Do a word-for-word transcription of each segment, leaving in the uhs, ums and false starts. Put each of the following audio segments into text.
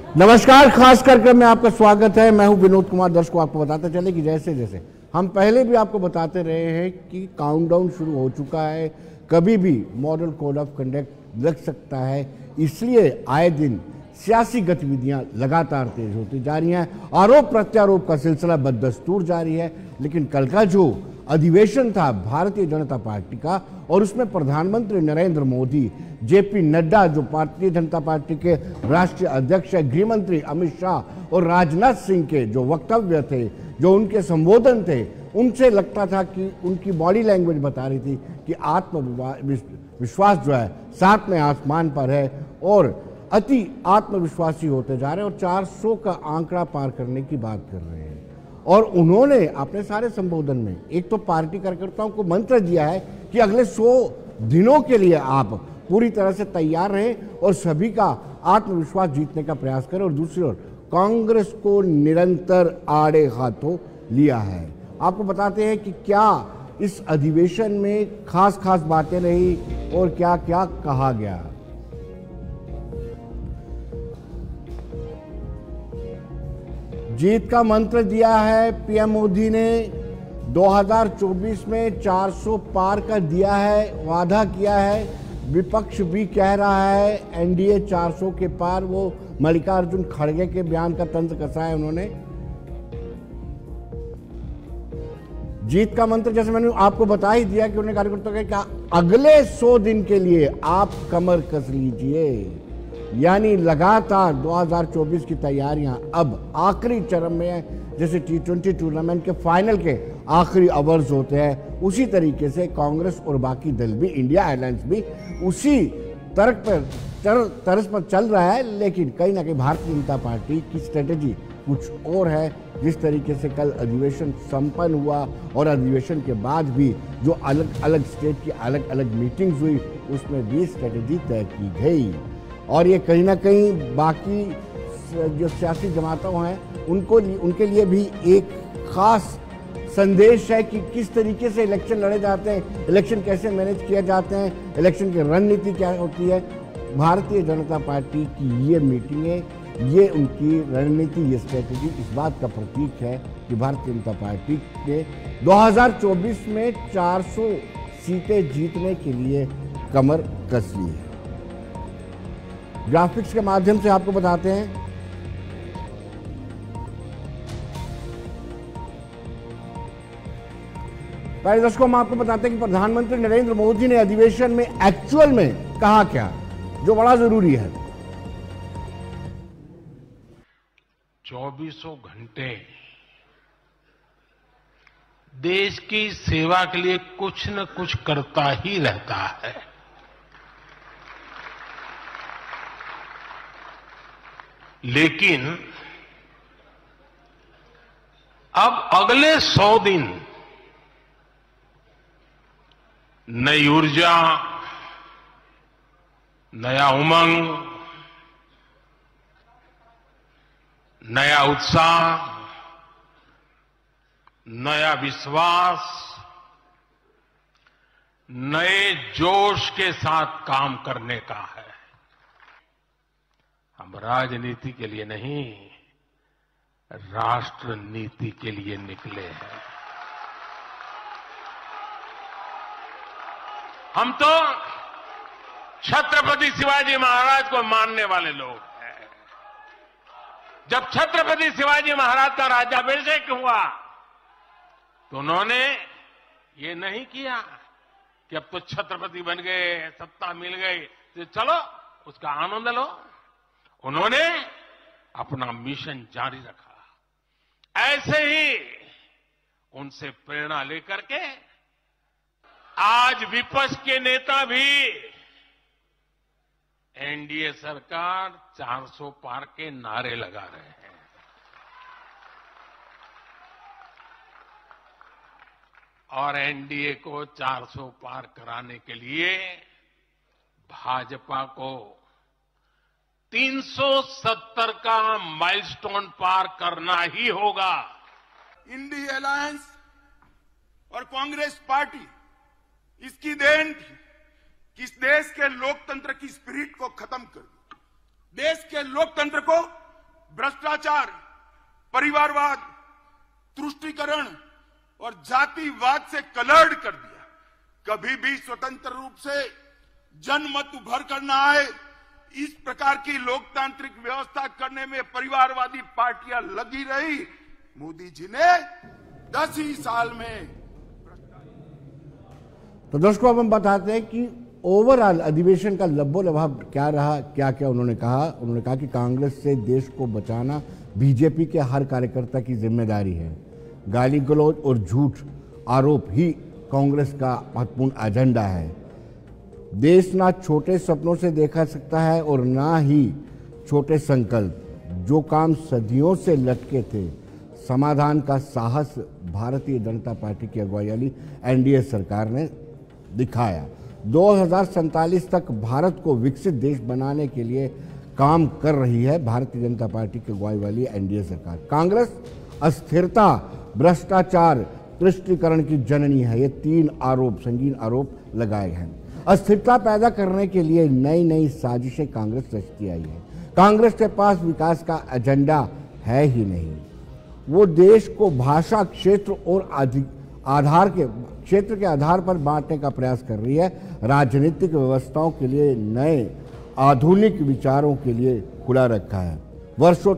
नमस्कार, खास कार्यक्रम में आपका स्वागत है। मैं हूं विनोद कुमार। दर्शकों, आपको बताते चले कि जैसे जैसे हम पहले भी आपको बताते रहे हैं कि काउंटडाउन शुरू हो चुका है, कभी भी मॉडल कोड ऑफ कंडक्ट लग सकता है। इसलिए आए दिन सियासी गतिविधियां लगातार तेज होती जा रही हैं, आरोप प्रत्यारोप का सिलसिला बदस्तूर जारी है। लेकिन कल का जो अधिवेशन था भारतीय जनता पार्टी का, और उसमें प्रधानमंत्री नरेंद्र मोदी, जेपी नड्डा जो भारतीय जनता पार्टी के राष्ट्रीय अध्यक्ष है, गृह मंत्री अमित शाह और राजनाथ सिंह के जो वक्तव्य थे, जो उनके संबोधन थे, उनसे लगता था कि उनकी बॉडी लैंग्वेज बता रही थी कि आत्मविश्वास जो है सातवें आसमान पर है और अति आत्मविश्वासी होते जा रहे हैं और चार सौ का आंकड़ा पार करने की बात कर रहे हैं। और उन्होंने अपने सारे संबोधन में एक तो पार्टी कार्यकर्ताओं को मंत्र दिया है कि अगले सौ दिनों के लिए आप पूरी तरह से तैयार रहें और सभी का आत्मविश्वास जीतने का प्रयास करें, और दूसरी ओर कांग्रेस को निरंतर आड़े हाथों लिया है। आपको बताते हैं कि क्या इस अधिवेशन में खास खास बातें रही और क्या क्या कहा गया। जीत का मंत्र दिया है पीएम मोदी ने। दो हज़ार चौबीस में चार सौ पार का दिया है, वादा किया है। विपक्ष भी कह रहा है एनडीए चार सौ के पार। वो मल्लिकार्जुन खड़गे के बयान का तंत्र कसा है उन्होंने। जीत का मंत्र जैसे मैंने आपको बता ही दिया कि उन्होंने कार्यकर्ताओं को कहा अगले सौ दिन के लिए आप कमर कस लीजिए, यानी लगातार दो हज़ार चौबीस की तैयारियां अब आखिरी चरण में है। जैसे टी ट्वेंटी टूर्नामेंट के फाइनल के आखिरी ओवर्स होते हैं, उसी तरीके से कांग्रेस और बाकी दल भी, इंडिया अलायंस भी उसी तर्क पर तरस पर चल रहा है। लेकिन कहीं ना कहीं भारतीय जनता पार्टी की स्ट्रेटेजी कुछ और है। जिस तरीके से कल अधिवेशन संपन्न हुआ और अधिवेशन के बाद भी जो अलग अलग स्टेट की अलग अलग मीटिंग्स हुई, उसमें भी स्ट्रेटेजी तय की गई। और ये कहीं ना कहीं बाकी जो सियासी जमातों हैं उनको उनके लिए भी एक खास संदेश है कि किस तरीके से इलेक्शन लड़े जाते हैं, इलेक्शन कैसे मैनेज किए जाते हैं, इलेक्शन की रणनीति क्या होती है। भारतीय जनता पार्टी की ये मीटिंगें, ये उनकी रणनीति, ये स्ट्रेटेजी इस बात का प्रतीक है कि भारतीय जनता पार्टी ने दो हज़ार चौबीस में चार सौ सीटें जीतने के लिए कमर कस ली है। ग्राफिक्स के माध्यम से आपको बताते हैं पहले दर्शकों, हम आपको बताते हैं कि प्रधानमंत्री नरेंद्र मोदी ने अधिवेशन में एक्चुअल में कहा क्या, जो बड़ा जरूरी है। चौबीसों घंटे देश की सेवा के लिए कुछ न कुछ करता ही रहता है। लेकिन अब अगले सौ दिन नई ऊर्जा, नया उमंग, नया उत्साह, नया विश्वास, नए जोश के साथ काम करने का है। हम राजनीति के लिए नहीं, राष्ट्र नीति के लिए निकले हैं। हम तो छत्रपति शिवाजी महाराज को मानने वाले लोग हैं। जब छत्रपति शिवाजी महाराज का राज्याभिषेक हुआ तो उन्होंने ये नहीं किया कि अब तो छत्रपति बन गए, सत्ता मिल गई तो चलो उसका आनंद लो। उन्होंने अपना मिशन जारी रखा। ऐसे ही उनसे प्रेरणा लेकर के आज विपक्ष के नेता भी एनडीए सरकार चार सौ पार के नारे लगा रहे हैं। और एनडीए को चार सौ पार कराने के लिए भाजपा को तीन सौ सत्तर का माइलस्टोन पार करना ही होगा। इंडिया अलायंस और कांग्रेस पार्टी इसकी देन थी कि इस देश के लोकतंत्र की स्पिरिट को खत्म कर दिया, देश के लोकतंत्र को भ्रष्टाचार, परिवारवाद, तुष्टीकरण और जातिवाद से कलर्ड कर दिया। कभी भी स्वतंत्र रूप से जनमत उभर कर न आए, इस प्रकार की लोकतांत्रिक व्यवस्था करने में परिवारवादी पार्टियां लगी रही। मोदी जी ने दस ही साल में। तो दर्शकों अब हम बताते हैं कि ओवरऑल अधिवेशन का लब्बो लभाब क्या रहा, क्या क्या उन्होंने कहा। उन्होंने कहा कि कांग्रेस से देश को बचाना बीजेपी के हर कार्यकर्ता की जिम्मेदारी है। गाली गलौज और झूठ आरोप ही कांग्रेस का महत्वपूर्ण एजेंडा है। देश ना छोटे सपनों से देखा सकता है और ना ही छोटे संकल्प। जो काम सदियों से लटके थे, समाधान का साहस भारतीय जनता पार्टी की अगुवाई वाली एनडीए सरकार ने दिखाया। दो हज़ार सैंतालीस तक भारत को विकसित देश बनाने के लिए काम कर रही है भारतीय जनता पार्टी की अगुवाई वाली एनडीए सरकार। कांग्रेस अस्थिरता, भ्रष्टाचार, तुष्टीकरण की जननी है। ये तीन आरोप, संगीन आरोप लगाए हैं। अस्थिरता पैदा करने के लिए नई नई साजिशें कांग्रेस रचती आई है। कांग्रेस के पास विकास का एजेंडा है ही नहीं। वो देश को भाषा, क्षेत्र और आधार के क्षेत्र के आधार पर बांटने का प्रयास कर रही है। राजनीतिक व्यवस्थाओं के लिए नए आधुनिक विचारों के लिए खुला रखा है। वर्षों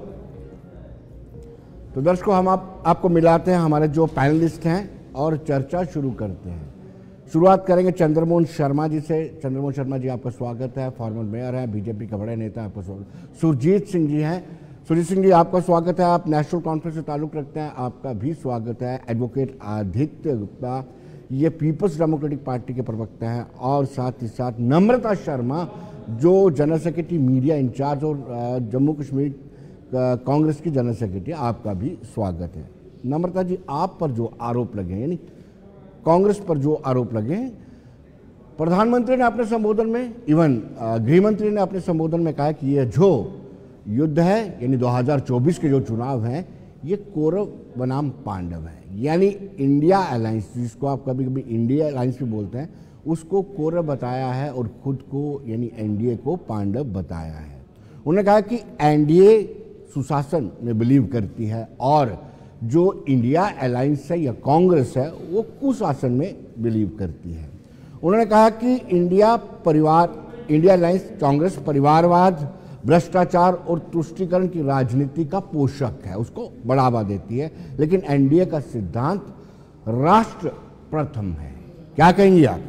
तो दर्शकों हम आप, आपको मिलाते हैं हमारे जो पैनलिस्ट हैं और चर्चा शुरू करते हैं। शुरुआत करेंगे चंद्रमोहन शर्मा जी से। चंद्रमोहन शर्मा जी आपका स्वागत है, फॉर्मर मेयर हैं, बीजेपी के बड़े नेता, आपका स्वागत। सुरजीत सिंह जी हैं। सुरजीत सिंह जी आपका स्वागत है, आप नेशनल कॉन्फ्रेंस से ताल्लुक़ रखते हैं, आपका भी स्वागत है। एडवोकेट आदित्य गुप्ता, ये पीपल्स डेमोक्रेटिक पार्टी के प्रवक्ता हैं, और साथ ही साथ नम्रता शर्मा जो जनरल सेक्रेटरी मीडिया इंचार्ज और जम्मू कश्मीर कांग्रेस की जनरल सेक्रेटरी, आपका भी स्वागत है। नम्रता जी, आप पर जो आरोप लगे हैं, यानी कांग्रेस पर जो आरोप लगे हैं, प्रधानमंत्री ने अपने संबोधन में, इवन गृह मंत्री ने अपने संबोधन में कहा कि यह जो युद्ध है, यानी दो हज़ार चौबीस के जो चुनाव हैं, ये कौरव बनाम पांडव है। यानी इंडिया अलायंस, जिसको आप कभी कभी इंडिया अलायंस भी बोलते हैं, उसको कौरव बताया है और खुद को यानी एनडीए को पांडव बताया है। उन्होंने कहा कि एनडीए सुशासन में बिलीव करती है और जो इंडिया अलायंस है या कांग्रेस है वो कुशासन में बिलीव करती है। उन्होंने कहा कि इंडिया परिवार इंडिया अलायंस कांग्रेस परिवारवाद, भ्रष्टाचार और तुष्टीकरण की राजनीति का पोषक है, उसको बढ़ावा देती है। लेकिन एनडीए का सिद्धांत राष्ट्र प्रथम है। क्या कहेंगी आप?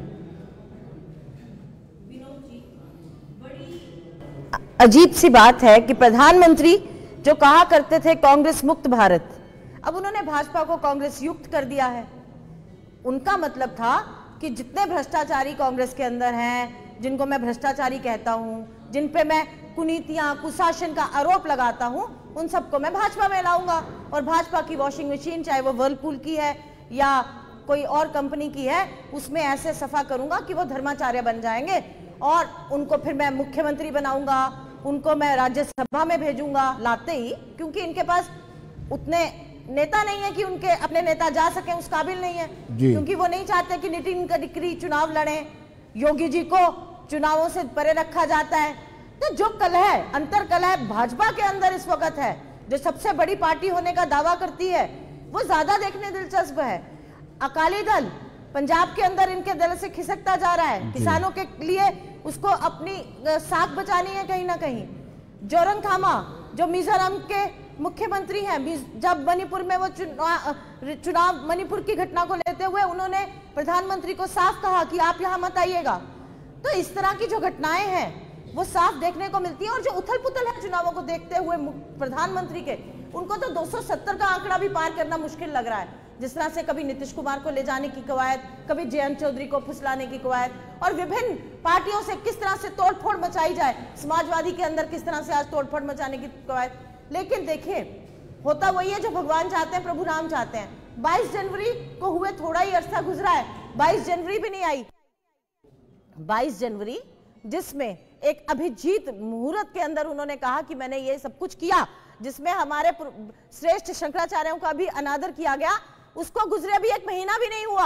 अजीब सी बात है कि प्रधानमंत्री जो कहा करते थे कांग्रेस मुक्त भारत, अब उन्होंने भाजपा को कांग्रेस युक्त कर दिया है। उनका मतलब था कि जितने भ्रष्टाचारी कांग्रेस के अंदर हैं, जिनको मैं भ्रष्टाचारी कहता हूं, जिन पे मैं कुनीतियां, कुशासन का आरोप लगाता हूं, उन सबको मैं भाजपा में लाऊंगा और भाजपा की वॉशिंग मशीन, चाहे वो वर्लपूल की है या कोई और कंपनी की है, उसमें ऐसे सफा करूंगा कि वो धर्माचार्य बन जाएंगे और उनको फिर मैं मुख्यमंत्री बनाऊंगा, उनको मैं राज्यसभा में भेजूंगा लाते ही, क्योंकि इनके पास उतने नेता नहीं है कि उनके अपने नेता जा सके, उस काबिल नहीं है, क्योंकि वो नहीं चाहते कि नितिन गडकरी चुनाव लड़े, योगी जी को चुनावों से परे रखा जाता है। तो जो कलह, अंतर कलह भाजपा के अंदर इस वक्त है, जो सबसे बड़ी पार्टी होने का दावा करती है, वो ज्यादा देखने दिलचस्प है। अकाली दल पंजाब के अंदर इनके दल से खिसकता जा रहा है, किसानों के लिए उसको अपनी साख बचानी है कहीं ना कहीं। जोरंगथामा जो मिजोरम के मुख्यमंत्री हैं, जब मणिपुर में वो चुनाव चुनाव मणिपुर की घटना को लेते हुए उन्होंने प्रधानमंत्री को साफ कहा कि आप यहां मत आइएगा। तो इस तरह की जो घटनाएं हैं वो साफ देखने को मिलती है। और जो उथल पुथल है चुनावों को देखते हुए प्रधानमंत्री के, उनको तो दो सौ सत्तर का आंकड़ा भी पार करना मुश्किल लग रहा है। जिस तरह से कभी नीतीश कुमार को ले जाने की कवायद, कभी जयंत चौधरी को फुसलाने की कवायद, और विभिन्न पार्टियों से किस तरह से तोड़फोड़ मचाई जाए, समाजवादी के अंदर किस तरह से आज तोड़फोड़ मचाने की कवायद। लेकिन देखिए, होता वही है जो भगवान चाहते हैं, प्रभु राम चाहते हैं। बाईस जनवरी को हुए थोड़ा ही अरसा गुजरा है, बाईस जनवरी भी नहीं आई। बाईस जनवरी जिसमें एक अभिजीत मुहूर्त के अंदर उन्होंने कहा कि मैंने ये सब कुछ किया, जिसमें हमारे श्रेष्ठ शंकराचार्यों का भी अनादर किया गया, उसको गुजरे भी एक महीना भी नहीं हुआ,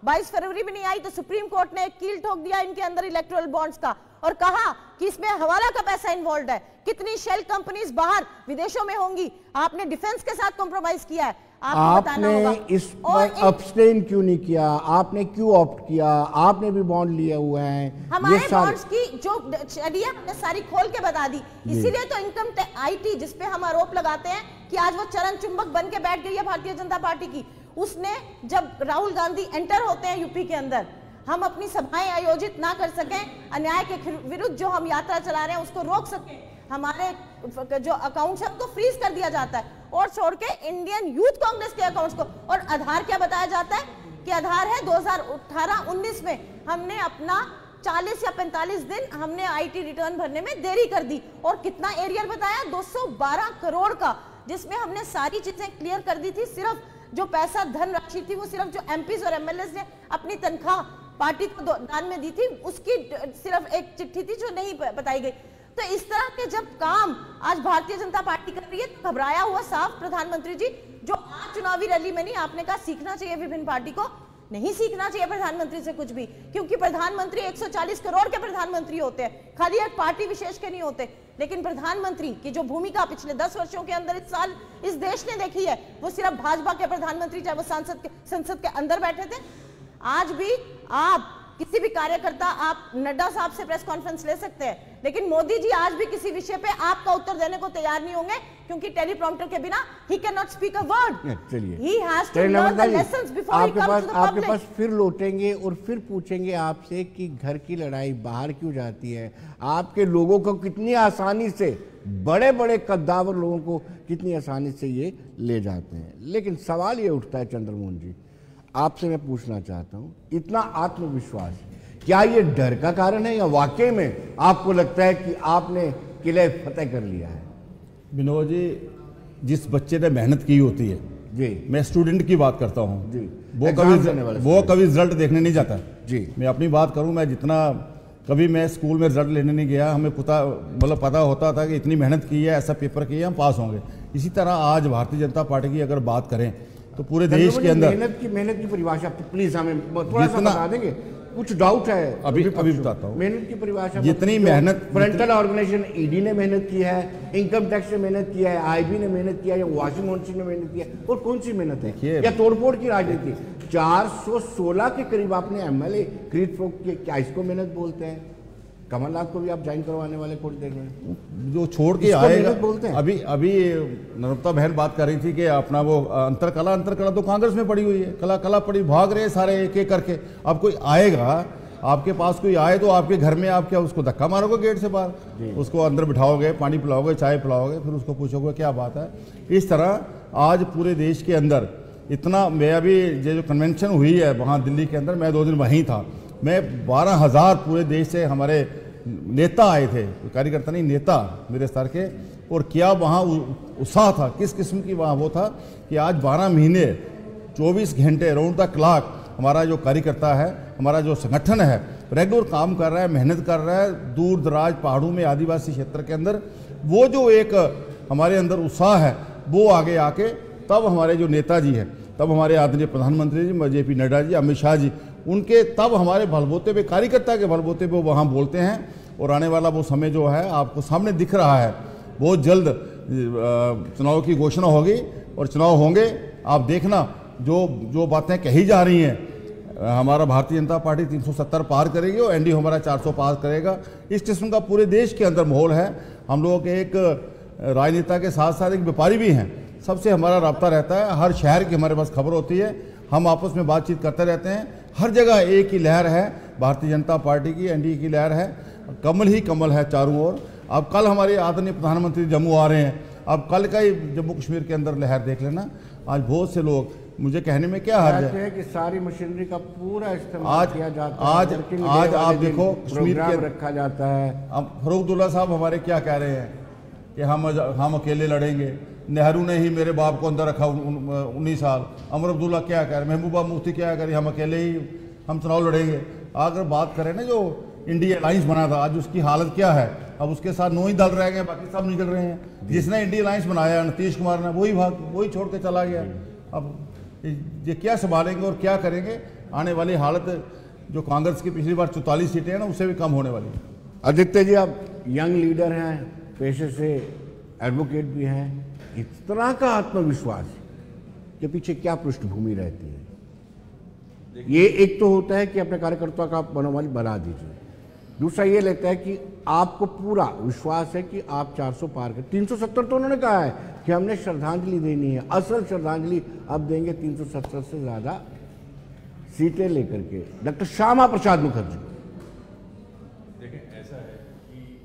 बाईस फरवरी में नहीं आई तो सुप्रीम कोर्ट ने एक कील ठोक दिया इनके अंदर इलेक्टोरल बॉन्ड्स का और कहा कि इसमें हवाला का पैसा इन्वॉल्व है। कितनी शेल कंपनीज बाहर विदेशों में होंगी। आपने डिफेंस के साथ कॉम्प्रोमाइज किया है, आपने इस पर अब्सटेन क्यों नहीं किया, आपने क्यों ऑप्ट किया, आपने भी बॉन्ड लिए हुए हैं। हमारे बॉन्ड्स की जो चलिए हमने सारी खोल के बता दी, इसीलिए तो इनकम आईटी जिसपे हम आरोप लगाते हैं कि आज वो चरण चुंबक बन के बैठ गई है भारतीय जनता पार्टी की। उसने जब राहुल गांधी एंटर होते हैं यूपी के अंदर, हम अपनी सभाएं आयोजित ना कर सकें, अन्याय के विरुद्ध जो हम यात्रा चला रहे हैं उसको रोक सकें, हमारे जो अकाउंट्स है उनको फ्रीज कर दिया जाता है और छोड़ के इंडियन यूथ कांग्रेस के अकाउंट्स को। और आधार क्या बताया जाता है कि आधार है दो हज़ार अठारह उन्नीस में हमने अपना चालीस या पैंतालीस दिन हमने आईटी रिटर्न भरने में देरी कर दी और कितना एरियर बताया दो सौ बारह करोड़ का, जिसमें हमने सारी चीजें क्लियर कर दी थी। सिर्फ जो पैसा धनराशि थी वो सिर्फ जो एमपीज और एमएलए ने अपनी तनख्वाह पार्टी को दान में दी थी उसकी सिर्फ एक चिट्ठी थी जो नहीं बताई गई। तो इस तरह के जब काम आज भारतीय जनता पार्टी कर रही है तो घबराया हुआ साफ प्रधानमंत्री जी, जो आज चुनावी रैली में नहीं, आपने कहा सीखना चाहिए विभिन्न पार्टी को, नहीं सीखना चाहिए प्रधानमंत्री से कुछ भी, क्योंकि प्रधानमंत्री एक सौ चालीस करोड़ के प्रधानमंत्री होते हैं, खाली एक पार्टी विशेष के नहीं होते। लेकिन प्रधानमंत्री की जो भूमिका पिछले दस वर्षों के अंदर इस साल इस देश ने देखी है वो सिर्फ भाजपा के प्रधानमंत्री चाहे वो सांसद के संसद के अंदर बैठे थे। आज भी आप किसी भी कार्यकर्ता, आप नड्डा साहब से प्रेस कॉन्फ्रेंस ले सकते हैं, लेकिन मोदी जी आज भी किसी विषय पे आपका उत्तर देने को तैयार नहीं होंगे, क्योंकि टेलीप्रॉम्प्टर के बिना he can not speak a word. चलिए, he has to learn the lessons before he comes to the public. आपके पास फिर लौटेंगे और फिर पूछेंगे आपसे कि घर की लड़ाई बाहर क्यों जाती है, आपके लोगों को कितनी आसानी से, बड़े बड़े कद्दावर लोगों को कितनी आसानी से ये ले जाते हैं। लेकिन सवाल ये उठता है चंद्रमोहन जी, आपसे मैं पूछना चाहता हूं, इतना आत्मविश्वास क्या ये डर का कारण है या वाकई में आपको लगता है कि आपने किले फतेह कर लिया है? विनोद जी, जिस बच्चे ने मेहनत की होती है जी, मैं स्टूडेंट की बात करता हूँ जी, वो कभी वो कभी रिजल्ट देखने नहीं जाता जी। मैं अपनी बात करूँ, मैं जितना कभी मैं स्कूल में रिजल्ट लेने नहीं गया, हमें पता मतलब पता होता था कि इतनी मेहनत की है, ऐसा पेपर किया हम पास होंगे। इसी तरह आज भारतीय जनता पार्टी की अगर बात करें तो पूरे देश के अंदर मेहनत की मेहनत की परिभाषा प्लीज हमें थोड़ा सा बता देंगे, कुछ डाउट है अभी अभी बताता हूँ। मेहनत की परिभाषा जितनी मेहनत फ्रंटल ऑर्गेनाइजेशन ईडी ने मेहनत की है, इनकम टैक्स ने मेहनत किया है, आईबी ने मेहनत किया है, वॉशिंग मशीन ने मेहनत किया है, और कौन सी मेहनत है या तोड़फोड़ की राजनीति? चार सौ सोलह के करीब आपने एमएलए खरीद फरोख्त किए, क्या इसको मेहनत बोलते हैं? कमलनाथ को भी आप ज्वाइन करवाने वाले कोर्ट देख रहे हैं, जो छोड़ के आएगा बोलते हैं। अभी अभी नरोत्ता बहन बात कर रही थी कि अपना वो अंतरकला अंतरकला तो कांग्रेस में पड़ी हुई है, कला कला पड़ी, भाग रहे सारे एक एक करके। अब कोई आएगा आपके पास, कोई आए तो आपके घर में आप क्या उसको धक्का मारोगे गेट से बाहर, उसको अंदर बिठाओगे, पानी पिलाओगे, चाय पिलाओगे, फिर उसको पूछोगे क्या बात है। इस तरह आज पूरे देश के अंदर इतना, मैं अभी जो कन्वेंशन हुई है वहाँ दिल्ली के अंदर, मैं दो दिन वहीं था, मैं बारह हजार पूरे देश से हमारे नेता आए थे, कार्यकर्ता नहीं नेता मेरे स्तर के, और क्या वहाँ उत्साह था, किस किस्म की वहाँ वो था कि आज बारह महीने चौबीस घंटे राउंड द क्लॉक हमारा जो कार्यकर्ता है, हमारा जो संगठन है रेगुलर काम कर रहा है, मेहनत कर रहा है, दूर दराज पहाड़ों में आदिवासी क्षेत्र के अंदर। वो जो एक हमारे अंदर उत्साह है वो आगे आके तब हमारे जो नेताजी हैं, तब हमारे आदरणीय प्रधानमंत्री जी जे पी नड्डा जी, अमित शाह जी, उनके तब हमारे बलबूते पे, कार्यकर्ता के बलबूते पे वहाँ बोलते हैं। और आने वाला वो समय जो है आपको सामने दिख रहा है, बहुत जल्द चुनाव की घोषणा होगी और चुनाव होंगे, आप देखना जो जो बातें कही जा रही हैं, हमारा भारतीय जनता पार्टी तीन सौ सत्तर पार करेगी और एनडीए हमारा चार सौ पार करेगा। इस किस्म का पूरे देश के अंदर माहौल है। हम लोगों के एक राजनेता के साथ साथ एक व्यापारी भी हैं, सबसे हमारा रब्ता रहता है, हर शहर की हमारे पास खबर होती है, हम आपस में बातचीत करते रहते हैं। हर जगह एक ही लहर है, भारतीय जनता पार्टी की, एनडीए की लहर है, कमल ही कमल है चारों ओर। अब कल हमारे आदरणीय प्रधानमंत्री जम्मू आ रहे हैं, अब कल का ही जम्मू कश्मीर के अंदर लहर देख लेना। आज बहुत से लोग, मुझे कहने में क्या हर्ज है कि सारी मशीनरी का पूरा इस्तेमाल आज किया जाता आज है, आज आप देखो कश्मीर के रखा जाता है। अब फारूक अब्दुल्ला साहब हमारे क्या कह रहे हैं कि हम हम अकेले लड़ेंगे, नेहरू ने ही मेरे बाप को अंदर रखा उन्नीस साल। अमर अब्दुल्ला क्या कह रहे, महबूबा मुफ्ती क्या कह रही, हम अकेले ही हम चुनाव लड़ेंगे। अगर बात करें ना जो इंडिया अलायंस बना था, आज उसकी हालत क्या है, अब उसके साथ नौ ही दल रह गए, बाकी सब निकल रहे हैं। जिसने इंडिया अलायंस बनाया नीतीश कुमार ने, वही भाग वही छोड़ के चला गया। अब ये क्या संभालेंगे और क्या करेंगे, आने वाली हालत जो कांग्रेस की पिछली बार चौतालीस सीटें हैं ना, उससे भी कम होने वाली है। आदित्य जी, आप यंग लीडर हैं, पेशे से एडवोकेट भी हैं, इस तरह का आत्मविश्वास के पीछे क्या पृष्ठभूमि रहती है? ये एक तो होता है कि अपने कार्यकर्ता का मनोबल बढ़ा दीजिए, दूसरा ये लगता है कि आपको पूरा विश्वास है कि आप चार सौ पार कर, तीन सौ सत्तर तो उन्होंने कहा है कि हमने श्रद्धांजलि देनी है, असल श्रद्धांजलि अब देंगे तीन सौ सत्तर से ज्यादा सीटें लेकर के डॉक्टर श्यामा प्रसाद मुखर्जी। देखिए, ऐसा है कि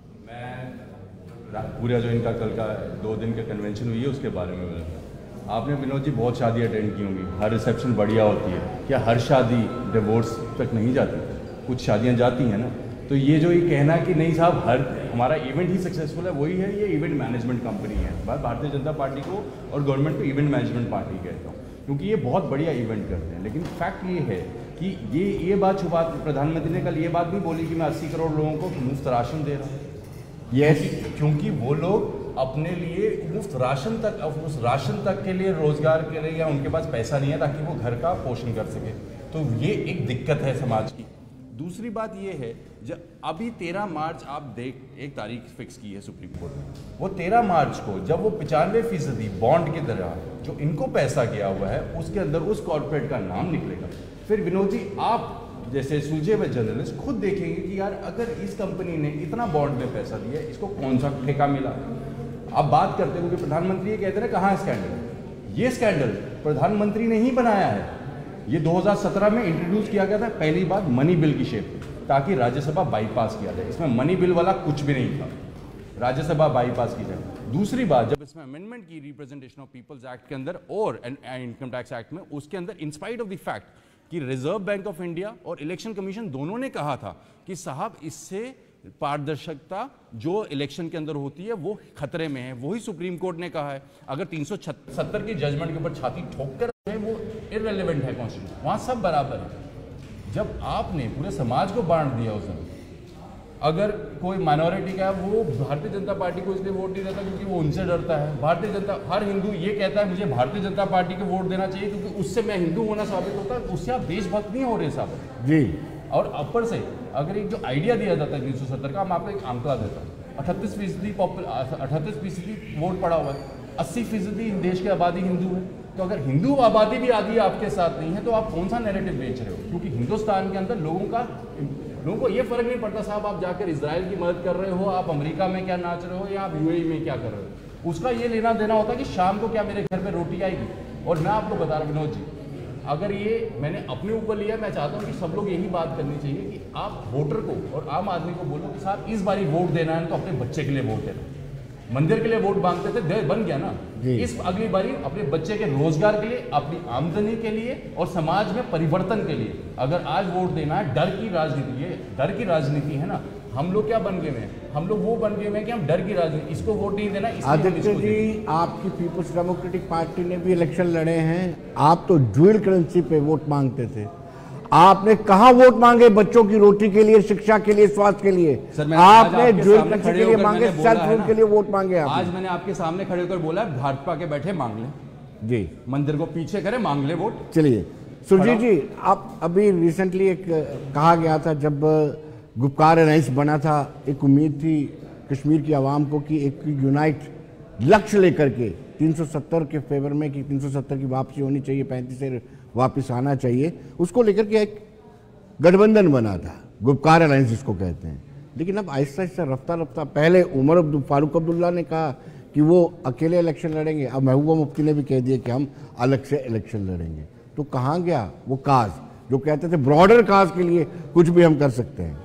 मैं पूरा जो इनका कल का दो दिन का कन्वेंशन हुई है उसके बारे में बोला। आपने विनोद जी बहुत शादी अटेंड की होंगी, हर रिसेप्शन बढ़िया होती है, क्या हर शादी डिवोर्स तक नहीं जाती? कुछ शादियां जाती हैं ना। तो ये जो ये कहना कि नहीं साहब हर हमारा इवेंट ही सक्सेसफुल है, वही है, ये इवेंट मैनेजमेंट कंपनी है। मैं भारतीय जनता पार्टी को और गवर्नमेंट को इवेंट मैनेजमेंट पार्टी कहता हूँ, क्योंकि ये बहुत बढ़िया इवेंट करते हैं। लेकिन फैक्ट ये है कि ये ये बात छुपा, प्रधानमंत्री ने कल ये बात भी बोली कि मैं अस्सी करोड़ लोगों को मुफ्त राशन दे रहा हूँ। यस, क्योंकि वो लोग अपने लिए मुफ्त राशन तक, उस राशन तक के लिए रोजगार के लिए या उनके पास पैसा नहीं है ताकि वो घर का पोषण कर सके। तो ये एक दिक्कत है समाज की। दूसरी बात ये है, जब अभी तेरह मार्च आप देख एक तारीख फिक्स की है सुप्रीम कोर्ट ने, वो तेरह मार्च को जब वो पचानवे फीसदी बॉन्ड के तरह जो इनको पैसा गया हुआ है उसके अंदर उस कॉर्पोरेट का नाम निकलेगा। फिर विनोद जी, आप जैसे सुलझे हुए जर्नलिस्ट खुद देखेंगे कि यार अगर इस कंपनी ने इतना बॉन्ड में पैसा दिया, इसको कौन सा ठेका मिला? आप बात करते हो कि प्रधानमंत्री ये कहते हैं कहाँ स्कैंडल, ये स्कैंडल प्रधानमंत्री ने ही बनाया है। ये दो हज़ार सत्रह में इंट्रोड्यूस किया गया था पहली बार मनी बिल की शेप में, ताकि राज्यसभा बाईपास किया जाए। इसमें मनी बिल वाला कुछ भी नहीं था, राज्यसभा बाईपास की जाए। दूसरी बात, जब इसमें अमेंडमेंट की रिप्रेजेंटेशन ऑफ पीपल्स एक्ट के अंदर और इनकम टैक्स एक्ट में, उसके अंदर इंस्पाइट ऑफ द फैक्ट कि रिजर्व बैंक ऑफ इंडिया और इलेक्शन कमीशन दोनों ने कहा था कि साहब इससे पारदर्शिता जो इलेक्शन के अंदर होती है वो खतरे में है, वही सुप्रीम कोर्ट ने कहा है। अगर तीन सौ सत्तर की जजमेंट के ऊपर छाती ठोक कर वो इररिलेवेंट है कॉन्स्टिट्यूशन, वहां सब बराबर है। जब आपने पूरे समाज को बांट दिया उस दिन, अगर कोई माइनॉरिटी का है वो भारतीय जनता पार्टी को इसलिए वोट नहीं देता क्योंकि वो उनसे डरता है। भारतीय जनता, हर हिंदू ये कहता है मुझे भारतीय जनता पार्टी को वोट देना चाहिए क्योंकि उससे मैं हिंदू होना साबित होता है, उससे आप देशभक्त नहीं हो रहे साहब जी। और अपर से अगर एक जो आइडिया दिया जाता है तीन सौ सत्तर का, हम आपको एक आंकड़ा देता हूँ, अठतीस फीसदी अठतीस फीसदी वोट पड़ा हुआ है, अस्सी फीसदी देश की आबादी हिंदू है। तो अगर हिंदू आबादी भी आदि आपके साथ नहीं है तो आप कौन सा नैरेटिव बेच रहे हो? क्योंकि हिंदुस्तान के अंदर लोगों का लोगों को ये फर्क नहीं पड़ता साहब आप जाकर इजराइल की मदद कर रहे हो, आप अमेरिका में क्या नाच रहे हो या आप यूएई में क्या कर रहे हो, उसका ये लेना देना होता है कि शाम को क्या मेरे घर पे रोटी आएगी। और मैं आपको बता रहा हूँ विनोद जी, अगर ये मैंने अपने ऊपर लिया, मैं चाहता हूँ कि सब लोग यही बात करनी चाहिए कि आप वोटर को और आम आदमी को बोलो कि साहब इस बारी वोट देना है तो अपने बच्चे के लिए वोट देना। मंदिर के लिए वोट मांगते थे, दे बन गया ना। इस अगली बारी अपने बच्चे के रोजगार के लिए, अपनी आमदनी के लिए और समाज में परिवर्तन के लिए अगर आज वोट देना है, डर की राजनीति, ये डर की राजनीति है ना। हम लोग क्या बन गए हैं? हम लोग वो बन गए हैं कि हम डर की राजनीति, इसको वोट नहीं देना। आदित्य जी, आपकी पीपल्स डेमोक्रेटिक पार्टी ने भी इलेक्शन लड़े हैं, आप तो ड्यूल करेंसी पे वोट मांगते थे। आपने कहाँ वोट मांगे? बच्चों की रोटी के लिए, शिक्षा के लिए, स्वास्थ्य के लिए। आपने ड्यूल करेंसी के लिए मांगे, सेल्फ रूल के लिए वोट मांगे। आज मैंने आपके सामने खड़े होकर बोला भाजपा के बैठे मांग ले जी, मंदिर को पीछे करे, मांग ले वोट। चलिए सुरजीत जी, आप अभी रिसेंटली एक कहा गया था जब गुपकार अलायंस बना था, एक उम्मीद थी कश्मीर की आवाम को कि एक यूनाइट लक्ष्य लेकर के तीन सौ सत्तर के फेवर में कि तीन सौ सत्तर की वापसी होनी चाहिए, पैंतीस से वापस आना चाहिए, उसको लेकर के एक गठबंधन बना था, गुपकार अलायंस जिसको कहते हैं। लेकिन अब आहिस्ता आहिस्ता रफ्ता रफ्ता, पहले उमर अब्दुल फारूक अब्दुल्ला ने कहा कि वो अकेले इलेक्शन लड़ेंगे, अब महबूबा मुफ्ती ने भी कह दिया कि हम अलग से इलेक्शन लड़ेंगे। तो कहाँ गया वो काज जो कहते थे ब्रॉडर काज के लिए कुछ भी हम कर सकते हैं?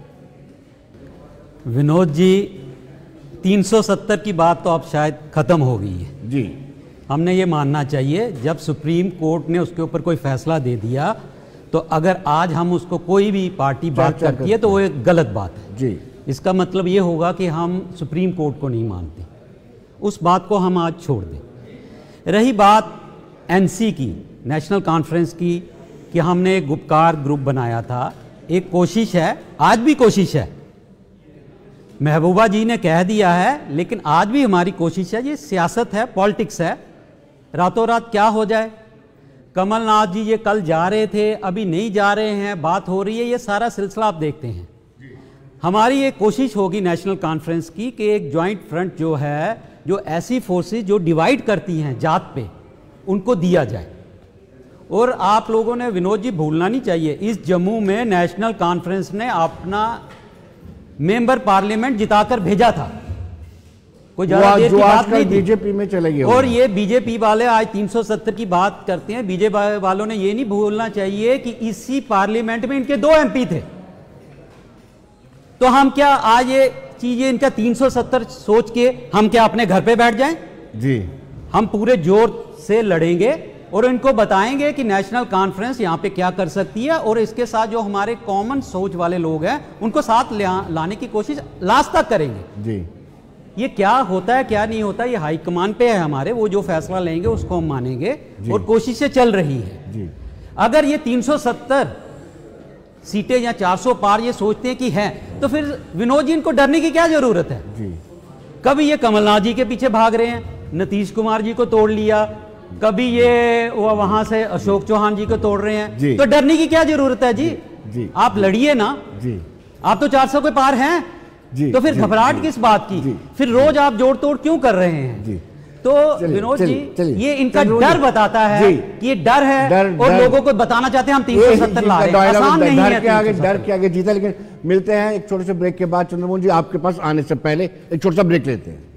विनोद जी, तीन सौ सत्तर की बात तो अब शायद खत्म हो गई है जी। हमने ये मानना चाहिए जब सुप्रीम कोर्ट ने उसके ऊपर कोई फैसला दे दिया तो अगर आज हम उसको कोई भी पार्टी बात करती है तो वो एक गलत बात है जी। इसका मतलब ये होगा कि हम सुप्रीम कोर्ट को नहीं मानते, उस बात को हम आज छोड़ दें। रही बात एनसी की, नेशनल कॉन्फ्रेंस की, कि हमने एक गुपकार ग्रुप बनाया था, एक कोशिश है, आज भी कोशिश है, महबूबा जी ने कह दिया है, लेकिन आज भी हमारी कोशिश है, ये सियासत है, पॉलिटिक्स है, रातों रात क्या हो जाए। कमलनाथ जी ये कल जा रहे थे, अभी नहीं जा रहे हैं, बात हो रही है, ये सारा सिलसिला आप देखते हैं। हमारी एक कोशिश होगी नेशनल कॉन्फ्रेंस की कि एक जॉइंट फ्रंट जो है, जो ऐसी फोर्सेस जो डिवाइड करती हैं जात पे, उनको दिया जाए। और आप लोगों ने, विनोद जी, भूलना नहीं चाहिए, इस जम्मू में नेशनल कॉन्फ्रेंस ने अपना मेंबर पार्लियामेंट जिताकर भेजा था, कोई ज्यादा देर की बात नहीं थी। बीजेपी में चले गए और ये बीजेपी वाले आज तीन सौ सत्तर की बात करते हैं। बीजेपी वालों ने ये नहीं भूलना चाहिए कि इसी पार्लियामेंट में इनके दो एमपी थे। तो हम क्या आज ये चीजें, इनका तीन सौ सत्तर सोच के हम क्या अपने घर पे बैठ जाएं? जी, हम पूरे जोर से लड़ेंगे और इनको बताएंगे कि नेशनल कॉन्फ्रेंस यहां पे क्या कर सकती है, और इसके साथ जो हमारे कॉमन सोच वाले लोग हैं उनको साथ लाने की कोशिश लास्ट तक करेंगे। जी, ये क्या होता है क्या नहीं होता, ये हाईकमान पे है हमारे, वो जो फैसला लेंगे उसको हम मानेंगे, और कोशिशें चल रही है। जी। अगर ये तीन सौ सत्तर सीटें या चार सौ पार ये सोचते हैं कि है, तो फिर विनोद जी इनको डरने की क्या जरूरत है? जी। कभी ये कमलनाथ जी के पीछे भाग रहे हैं, नीतीश कुमार जी को तोड़ लिया, कभी ये वहां से अशोक चौहान जी को तोड़ रहे हैं, तो डरने की क्या जरूरत है जी? जी। आप लड़िए ना जी। आप तो चार सौ के पार हैं जी, तो फिर घबराहट किस बात की? फिर रोज आप जोड़ तोड़ क्यों कर रहे हैं जी? तो विनोद जी, ये इनका डर बताता है कि ये डर है, डर, और डर, लोगों को बताना चाहते हैं हम तीन सौ सत्तर ला रहे हैं। आसान नहीं है, डर के आगे डर के आगे जीता। लेकिन मिलते हैं एक छोटे से ब्रेक के बाद। चंद्रमोहन जी, आपके पास आने से पहले एक छोटा सा ब्रेक लेते हैं।